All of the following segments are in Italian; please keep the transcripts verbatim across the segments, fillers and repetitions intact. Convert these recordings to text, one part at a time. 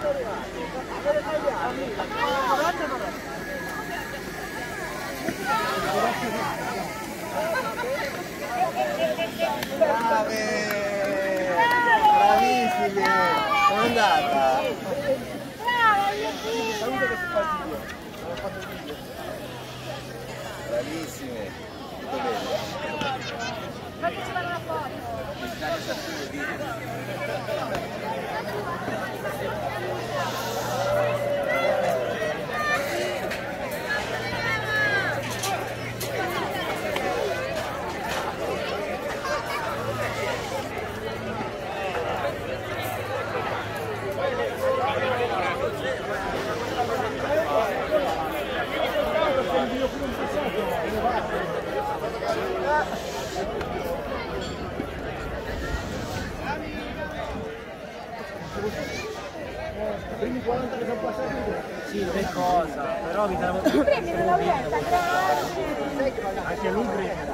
Brave! Bravissime! Come è andata? Saluta che si fa il video. Non ho fatto il video. Bravissime! Tutto bene. Ma che ci vanno una foto? Primi quaranta che sono passati? Sì, per cosa? Però mi davo... Prendi la laureata, grazie! Anche lui prende.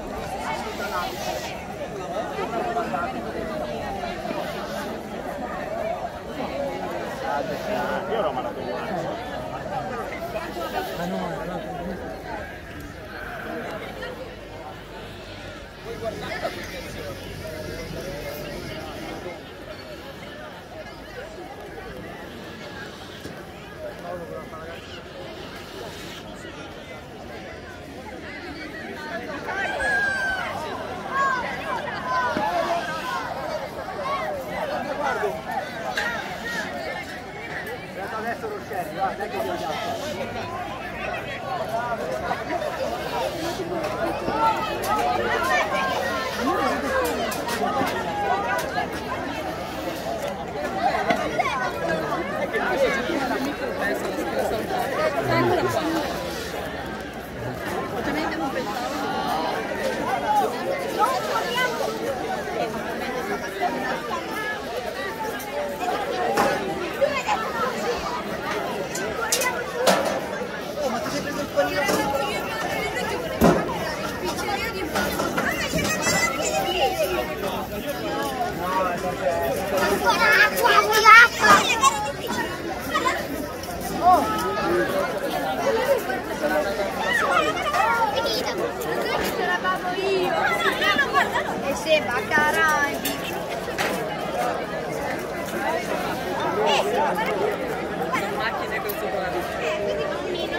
Io l'ho mandato uguale. Ma no, no. Voi guardate la adesso lo scegli, guarda che vi C'eravamo io! E se baccarai! Eh sì, ma guarda le macchine con sopra la vita. Eh, quindi bambino.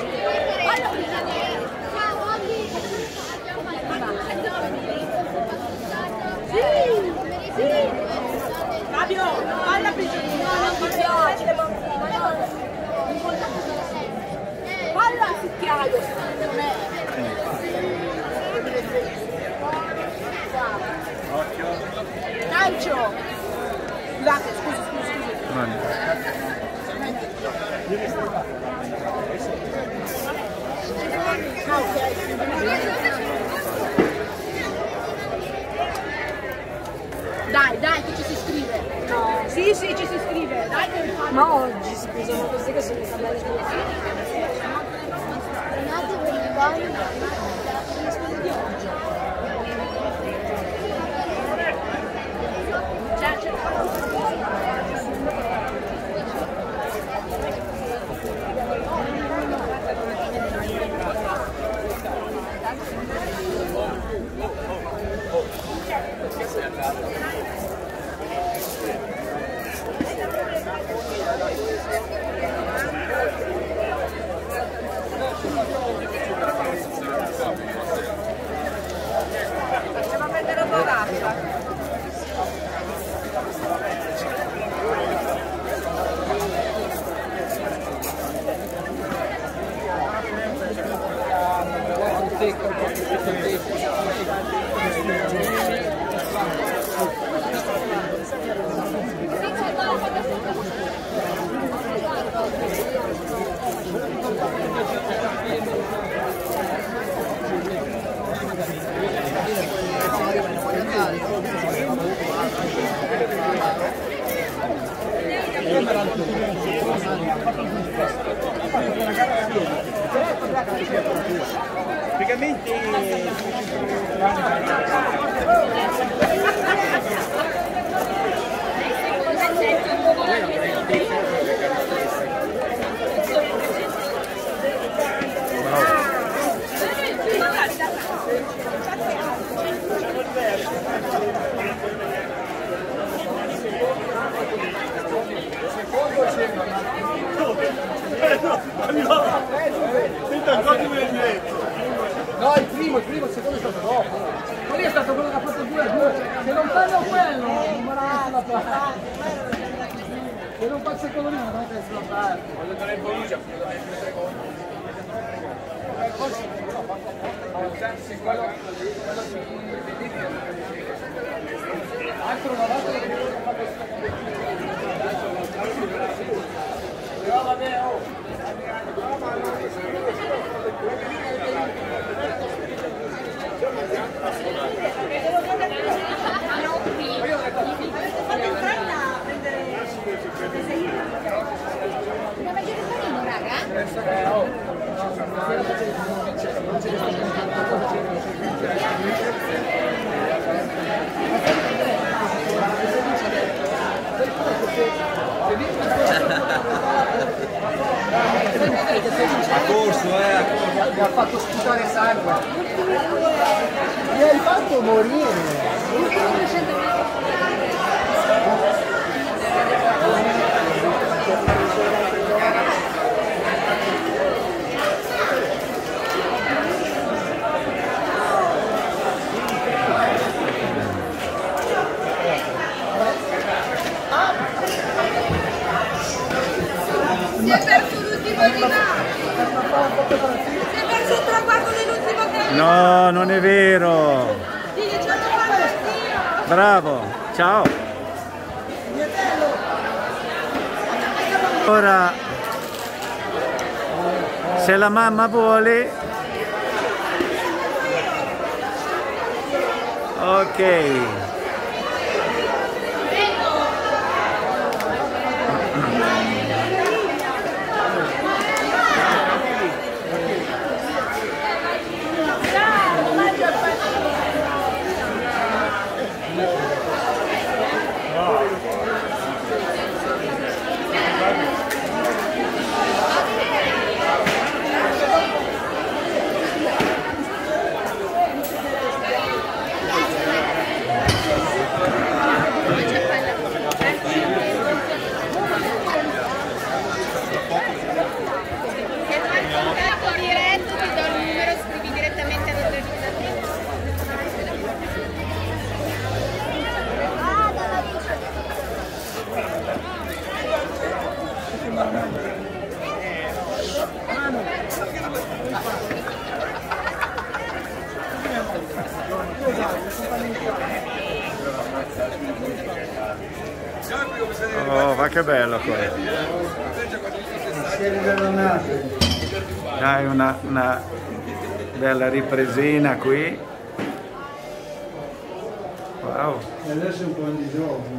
Fabio, falla prigioniera. Falla a succhiaio, secondo me. Calcio. Scusate, scusi, scusi, scusi. Dai, dai, che ci si iscrive. No. Sì, sì, ci si iscrive. Dai, che fa. Ma oggi si usano queste che sono parlare di Andiamo a prendere un po' d'acqua. Praticamente No, il primo, il primo, il secondo è stato dopo. Quello è stato quello che ha fatto due a due. Se non fanno quello, non me la nessuna parte. Se non faccio quello lì, non è nessuna parte. Voglio dare il Borussia, voglio dare il secondo. Altro una volta che devo fare però vabbè, oh. a corso, eh, mi ha fatto sputare sangue. Mi hai fatto morire. Si è perso l'ultimo arrivato! Si è perso il traguardo dell'ultimo che... No, non è vero. Sì, ci hanno fatto il tiro! Bravo, ciao. Ora, se la mamma vuole, ok. Oh, ma che bello qua. Dai, una, una bella ripresina qui. Wow. E adesso è un po' di gioco.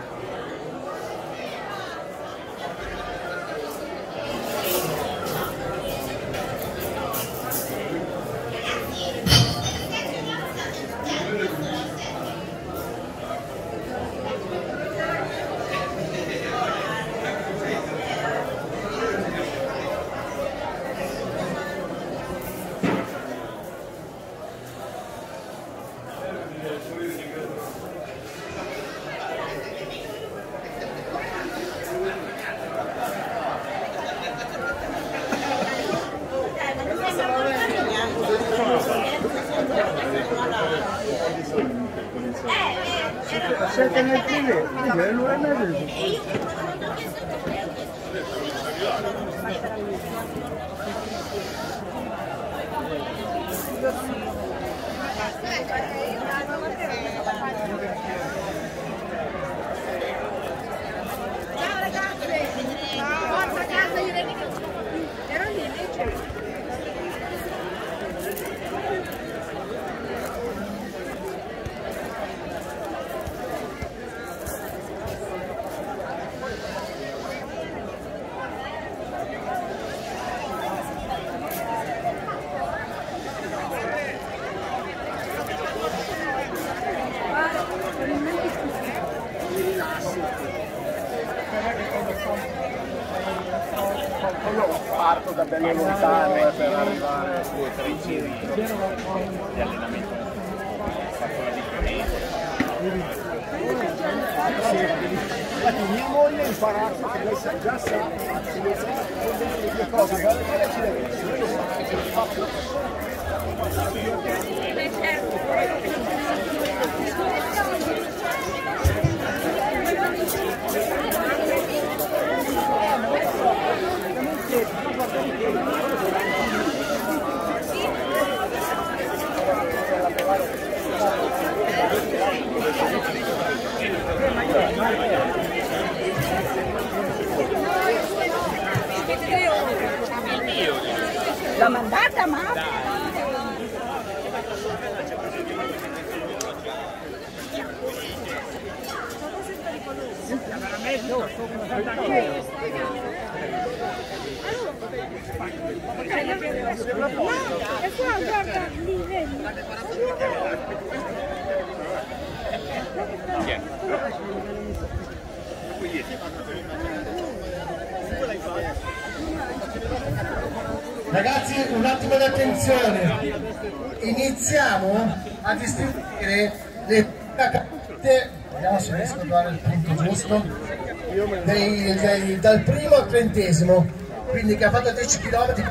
Cerca nel privé, è l'ora e mezzo. Ciao ragazzi! Forza casa, io le dico. Ero lì invece. Io parto da belle lontane per arrivare a due o tre giri di allenamento. Faccio la differenza. Infatti mia moglie ha imparato che lei sa già se le due cose, guarda che lei ci deve essere. Io so che il fatto l'ho mandata ma e qua guarda lì, vedi? Ragazzi, un attimo di attenzione, iniziamo a distribuire le carte, vediamo se riesco a trovare il punto giusto, dei, dei, dal primo al trentesimo, quindi che ha fatto dieci chilometri.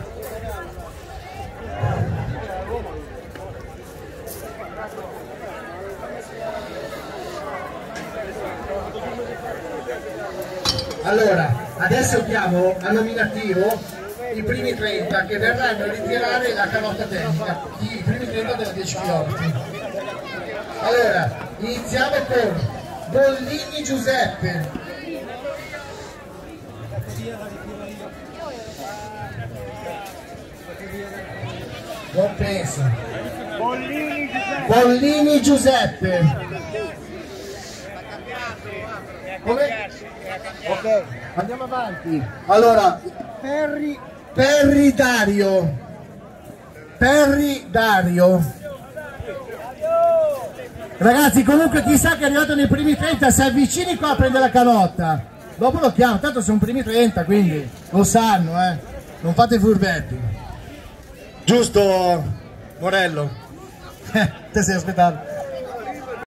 Allora, adesso chiamo a nominativo i primi trenta che verranno a ritirare la canotta tecnica, i primi trenta della dieci chilometri. Allora, iniziamo con Bollini Giuseppe. Non penso. Bollini Giuseppe. Bollini Giuseppe. Come? Ok, andiamo avanti. Allora, Perri, Perri Dario. Perri Dario. Ragazzi, comunque chi sa che è arrivato nei primi trenta, si avvicini qua a prendere la canotta. Dopo lo chiamo, tanto sono primi trenta, quindi lo sanno, eh. Non fate furbetti. Giusto, Morello? Te sei aspettato.